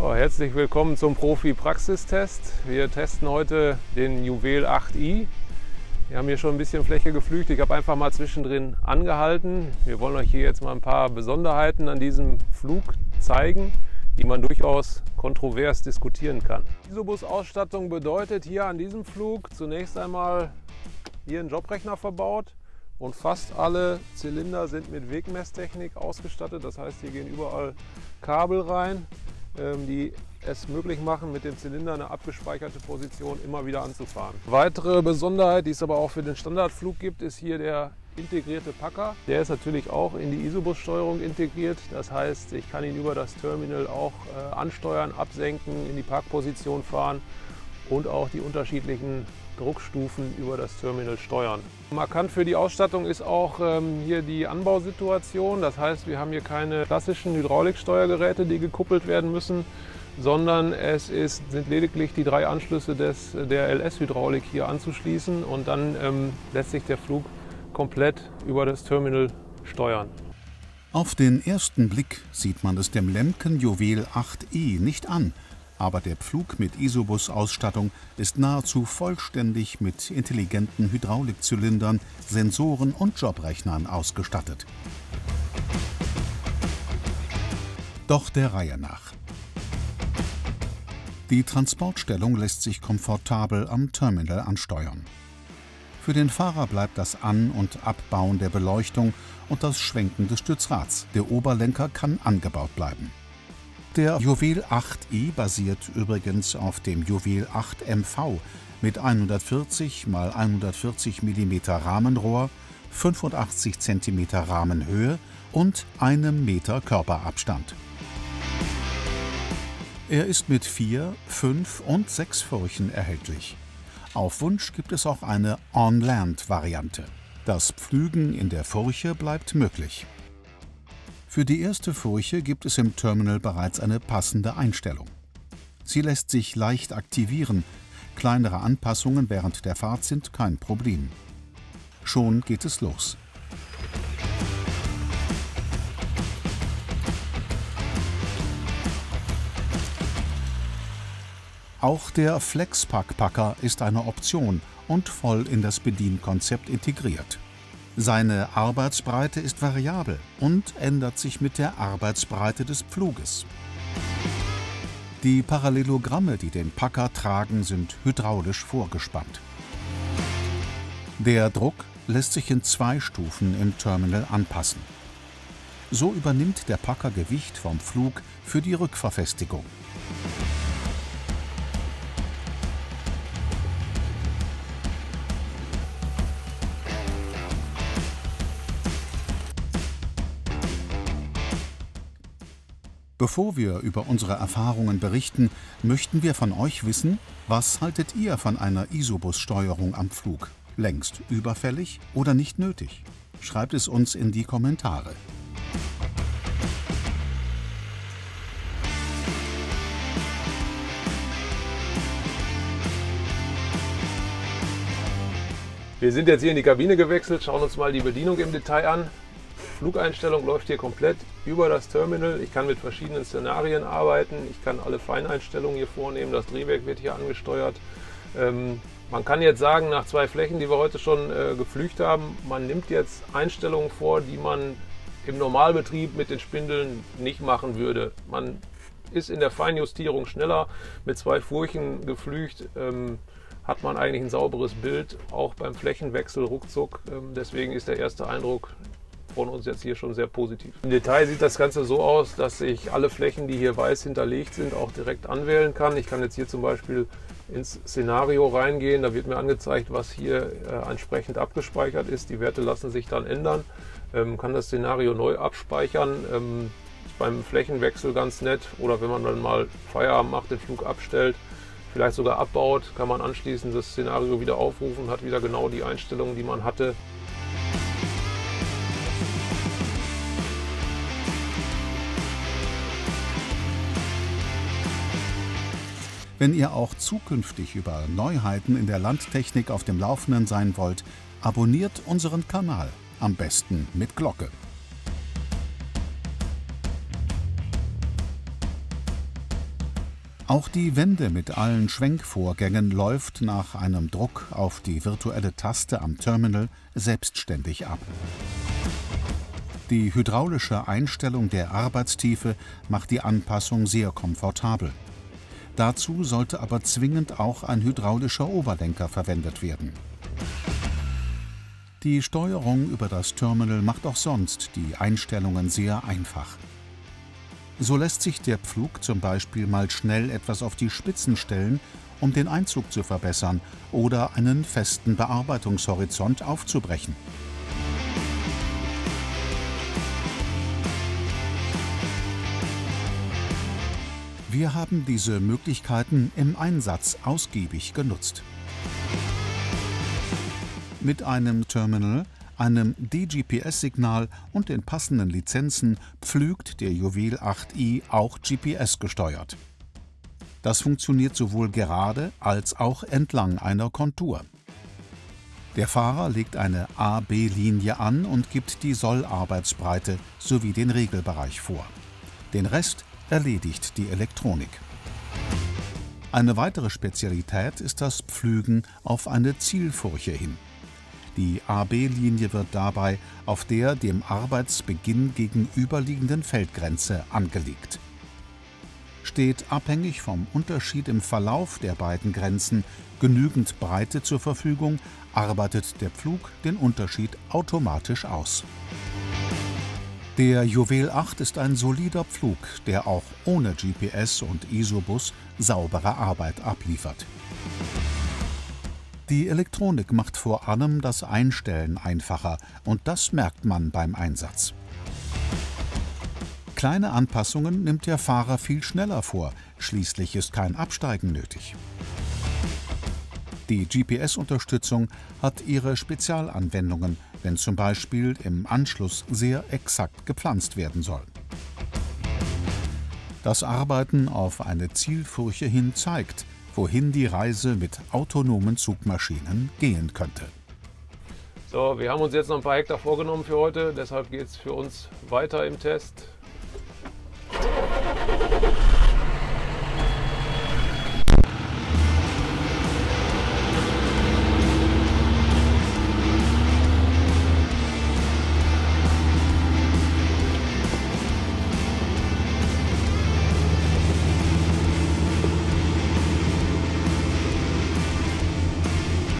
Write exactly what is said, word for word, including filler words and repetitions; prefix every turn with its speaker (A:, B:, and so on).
A: So, herzlich willkommen zum Profi-Praxistest. Wir testen heute den Juwel acht i. Wir haben hier schon ein bisschen Fläche geflügt. Ich habe einfach mal zwischendrin angehalten. Wir wollen euch hier jetzt mal ein paar Besonderheiten an diesem Flug zeigen, die man durchaus kontrovers diskutieren kann. Die Isobus-Ausstattung bedeutet hier an diesem Flug zunächst einmal hier ein Jobrechner verbaut und fast alle Zylinder sind mit Wegmesstechnik ausgestattet. Das heißt, hier gehen überall Kabel rein, die es möglich machen, mit dem Zylinder eine abgespeicherte Position immer wieder anzufahren. Weitere Besonderheit, die es aber auch für den Standardflug gibt, ist hier der integrierte Packer. Der ist natürlich auch in die Isobus-Steuerung integriert. Das heißt, ich kann ihn über das Terminal auch äh, ansteuern, absenken, in die Parkposition fahren und auch die unterschiedlichen Druckstufen über das Terminal steuern. Markant für die Ausstattung ist auch ähm, hier die Anbausituation. Das heißt, wir haben hier keine klassischen Hydrauliksteuergeräte, die gekuppelt werden müssen, sondern es ist, sind lediglich die drei Anschlüsse des, der L S-Hydraulik hier anzuschließen und dann ähm, lässt sich der Flug komplett über das Terminal steuern.
B: Auf den ersten Blick sieht man es dem Lemken Juwel acht i nicht an. Aber der Pflug mit Isobus-Ausstattung ist nahezu vollständig mit intelligenten Hydraulikzylindern, Sensoren und Jobrechnern ausgestattet. Doch der Reihe nach. Die Transportstellung lässt sich komfortabel am Terminal ansteuern. Für den Fahrer bleibt das An- und Abbauen der Beleuchtung und das Schwenken des Stützrads. Der Oberlenker kann angebaut bleiben. Der Juwel acht i basiert übrigens auf dem Juwel acht M V mit hundertvierzig mal hundertvierzig Millimeter Rahmenrohr, fünfundachtzig Zentimeter Rahmenhöhe und einem Meter Körperabstand. Er ist mit vier, fünf und sechs Furchen erhältlich. Auf Wunsch gibt es auch eine On-Land-Variante. Das Pflügen in der Furche bleibt möglich. Für die erste Furche gibt es im Terminal bereits eine passende Einstellung. Sie lässt sich leicht aktivieren, kleinere Anpassungen während der Fahrt sind kein Problem. Schon geht es los. Auch der Flex-Pack-Packer ist eine Option und voll in das Bedienkonzept integriert. Seine Arbeitsbreite ist variabel und ändert sich mit der Arbeitsbreite des Pfluges. Die Parallelogramme, die den Packer tragen, sind hydraulisch vorgespannt. Der Druck lässt sich in zwei Stufen im Terminal anpassen. So übernimmt der Packer Gewicht vom Pflug für die Rückverfestigung. Bevor wir über unsere Erfahrungen berichten, möchten wir von euch wissen, was haltet ihr von einer Isobus-Steuerung am Flug? Längst überfällig oder nicht nötig? Schreibt es uns in die Kommentare.
A: Wir sind jetzt hier in die Kabine gewechselt, schauen uns mal die Bedienung im Detail an. Flugeinstellung läuft hier komplett über das Terminal. Ich kann mit verschiedenen Szenarien arbeiten. Ich kann alle Feineinstellungen hier vornehmen. Das Drehwerk wird hier angesteuert. Ähm, man kann jetzt sagen, nach zwei Flächen, die wir heute schon äh, geflügt haben, man nimmt jetzt Einstellungen vor, die man im Normalbetrieb mit den Spindeln nicht machen würde. Man ist in der Feinjustierung schneller. Mit zwei Furchen geflügt ähm, hat man eigentlich ein sauberes Bild, auch beim Flächenwechsel ruckzuck. Ähm, deswegen ist der erste Eindruck von uns jetzt hier schon sehr positiv. Im Detail sieht das Ganze so aus, dass ich alle Flächen, die hier weiß hinterlegt sind, auch direkt anwählen kann. Ich kann jetzt hier zum Beispiel ins Szenario reingehen. Da wird mir angezeigt, was hier äh, entsprechend abgespeichert ist. Die Werte lassen sich dann ändern. Ähm, kann das Szenario neu abspeichern. Ähm, beim Flächenwechsel ganz nett. Oder wenn man dann mal Feierabend macht, den Flug abstellt, vielleicht sogar abbaut, kann man anschließend das Szenario wieder aufrufen, hat wieder genau die Einstellungen, die man hatte.
B: Wenn ihr auch zukünftig über Neuheiten in der Landtechnik auf dem Laufenden sein wollt, abonniert unseren Kanal, am besten mit Glocke. Auch die Wende mit allen Schwenkvorgängen läuft nach einem Druck auf die virtuelle Taste am Terminal selbstständig ab. Die hydraulische Einstellung der Arbeitstiefe macht die Anpassung sehr komfortabel. Dazu sollte aber zwingend auch ein hydraulischer Oberlenker verwendet werden. Die Steuerung über das Terminal macht auch sonst die Einstellungen sehr einfach. So lässt sich der Pflug zum Beispiel mal schnell etwas auf die Spitzen stellen, um den Einzug zu verbessern oder einen festen Bearbeitungshorizont aufzubrechen. Wir haben diese Möglichkeiten im Einsatz ausgiebig genutzt. Mit einem Terminal, einem D G P S-Signal und den passenden Lizenzen pflügt der Juwel acht i auch G P S gesteuert. Das funktioniert sowohl gerade als auch entlang einer Kontur. Der Fahrer legt eine A B Linie an und gibt die Sollarbeitsbreite sowie den Regelbereich vor. Den Rest erledigt die Elektronik. Eine weitere Spezialität ist das Pflügen auf eine Zielfurche hin. Die A B Linie wird dabei auf der dem Arbeitsbeginn gegenüberliegenden Feldgrenze angelegt. Steht abhängig vom Unterschied im Verlauf der beiden Grenzen genügend Breite zur Verfügung, arbeitet der Pflug den Unterschied automatisch aus. Der Juwel acht ist ein solider Pflug, der auch ohne G P S und Isobus saubere Arbeit abliefert. Die Elektronik macht vor allem das Einstellen einfacher und das merkt man beim Einsatz. Kleine Anpassungen nimmt der Fahrer viel schneller vor, schließlich ist kein Absteigen nötig. Die G P S-Unterstützung hat ihre Spezialanwendungen, wenn zum Beispiel im Anschluss sehr exakt gepflanzt werden soll. Das Arbeiten auf eine Zielfurche hin zeigt, wohin die Reise mit autonomen Zugmaschinen gehen könnte.
A: So, wir haben uns jetzt noch ein paar Hektar vorgenommen für heute, deshalb geht es für uns weiter im Test.